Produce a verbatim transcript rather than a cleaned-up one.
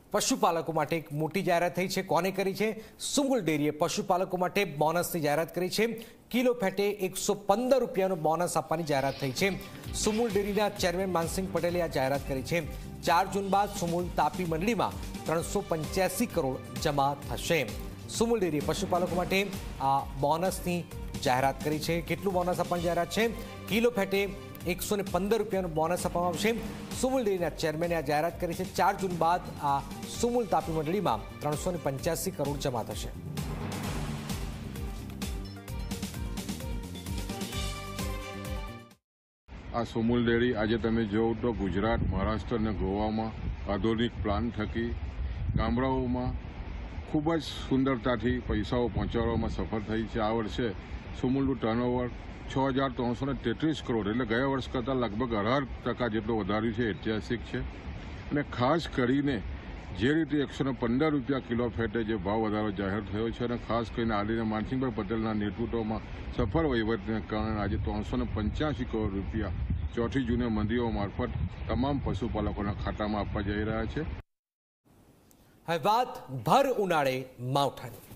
પશુપાલકો માટે એક મોટી જાહેરાત થઈ છે। કોને કરી છે? સુમુલ ડેરીએ પશુપાલકો માટે બોનસની જાહેરાત કરી છે। કિલો ફેટે એકસો પંદર રૂપિયાનું બોનસ આપવાની જાહેરાત થઈ છે। સુમુલ ડેરીના ચેરમેન માનસિંહ પટેલે આ જાહેરાત કરી છે। ચાર જૂન બાદ સુમુલ તાપી મંડળીમાં ત્રણસો પંચ્યાસી કરોડ જમા થશે। સુમુલ ડેરીએ પશુપાલકો માટે આ બોનસની જાહેરાત કરી છે। કેટલું બોનસ આપવાની જાહેરાત છે? કિલો ફેટે એકસો ને પંદર રૂપિયાનું બોનસ આપવામાં આવશે। સુમુલ ડેરીના ચેરમેને આ જાહેરાત કરી છે। ચાર જૂન બાદ આ સુમુલ તાપી મંડળીમાં ત્રણસો ને પંચ્યાસી કરોડ જમા થશે। આ સુમુલ ડેરી આજે તમે જોવો તો ગુજરાત, મહારાષ્ટ્ર અને ગોવામાં આધુનિક પ્લાન થકી ગામડાઓમાં ખૂબ જ સુંદરતાથી પૈસાઓ પહોંચાડવામાં સફળ થઈ છે। આ વર્ષે સુમુલનું ટર્નઓવર છ હજાર ત્રણસો ને તેત્રીસ કરોડ એટલે ગયા વર્ષ કરતાં લગભગ અઢાર ટકા જેટલું વધાર્યું છે, ઐતિહાસિક છે। અને ખાસ કરીને જે રીતે એકસો ને પંદર રૂપિયા કિલો ફેટે જે ભાવ વધારો જાહેર થયો છે અને ખાસ કરીને આદરણીય માનસિંહભાઈ પટેલના નેતૃત્વમાં સફળ વહીવટને કારણે આજે ત્રણસો ને પંચ્યાસી કરોડ રૂપિયા ચોથી જૂને મંડીઓ મારફત તમામ પશુપાલકોના ખાતામાં આપવા જઈ રહ્યા છે। હવે વાત ભર ઉનાળે માવઠાની।